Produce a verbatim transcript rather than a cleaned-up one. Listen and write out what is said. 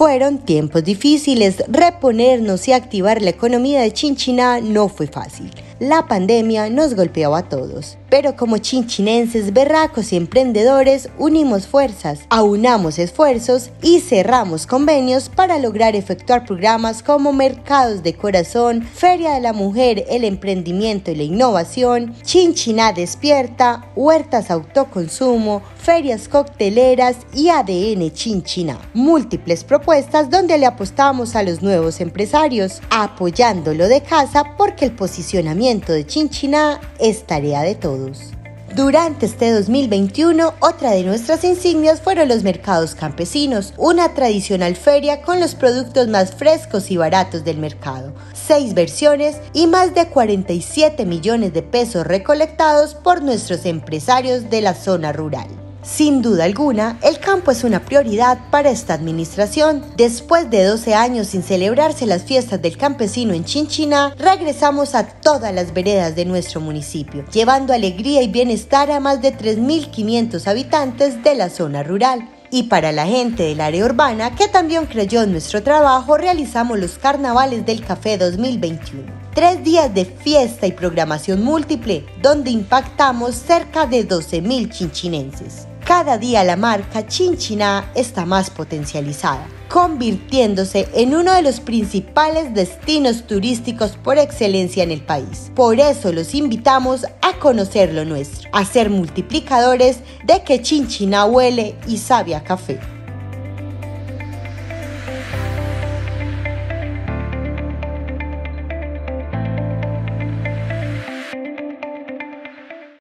Fueron tiempos difíciles, reponernos y activar la economía de Chinchiná no fue fácil. La pandemia nos golpeó a todos, pero como chinchinenses, berracos y emprendedores unimos fuerzas, aunamos esfuerzos y cerramos convenios para lograr efectuar programas como Mercados de Corazón, Feria de la Mujer, el Emprendimiento y la Innovación, Chinchiná Despierta, Huertas Autoconsumo, Ferias Cocteleras y A D N Chinchiná. Múltiples propuestas donde le apostamos a los nuevos empresarios, apoyándolo de casa porque el posicionamiento de Chinchiná es tarea de todos. Durante este dos mil veintiuno, otra de nuestras insignias fueron los mercados campesinos, una tradicional feria con los productos más frescos y baratos del mercado, seis versiones y más de cuarenta y siete millones de pesos recolectados por nuestros empresarios de la zona rural. Sin duda alguna, el campo es una prioridad para esta administración. Después de doce años sin celebrarse las fiestas del campesino en Chinchiná, regresamos a todas las veredas de nuestro municipio, llevando alegría y bienestar a más de tres mil quinientos habitantes de la zona rural. Y para la gente del área urbana, que también creyó en nuestro trabajo, realizamos los Carnavales del Café dos mil veintiuno. Tres días de fiesta y programación múltiple, donde impactamos cerca de doce mil chinchinenses. Cada día la marca Chinchiná está más potencializada, convirtiéndose en uno de los principales destinos turísticos por excelencia en el país. Por eso los invitamos a conocer lo nuestro, a ser multiplicadores de que Chinchiná huele y sabe a café.